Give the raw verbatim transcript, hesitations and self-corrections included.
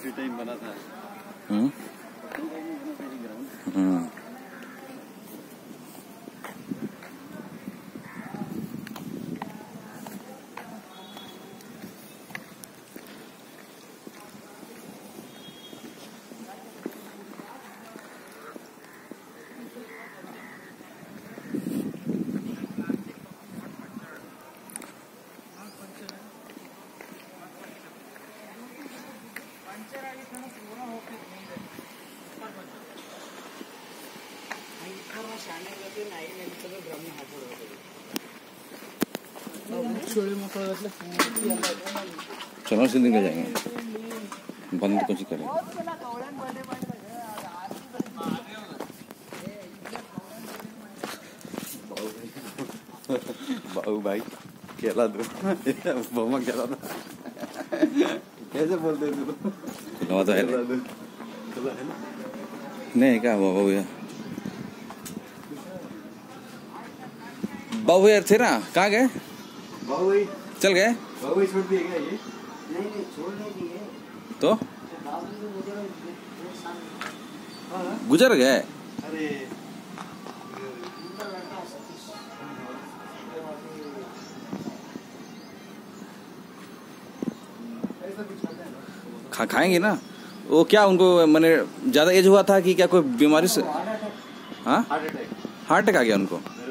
उसी टाइम बना था। हम्म हम्म चलो सीधे निकल जाएंगे, बंद कुछ करें। बाबू भाई खेला दो बम्मा खेला था कैसे बोलते थे तो तो है नहीं क्या हुआ बाबू यार बाबू यार थे ना कहाँ गए बाबू भाई चल गए बाबू भाई छोड़ दिए क्या ये नहीं नहीं छोड़ नहीं दिए तो गुजर गए। अरे खा खाएंगे ना वो क्या उनको मैंने ज्यादा एज हुआ था कि क्या कोई बीमारी से हाँ हार्ट अटैक हार्ट अटैक आ गया उनको।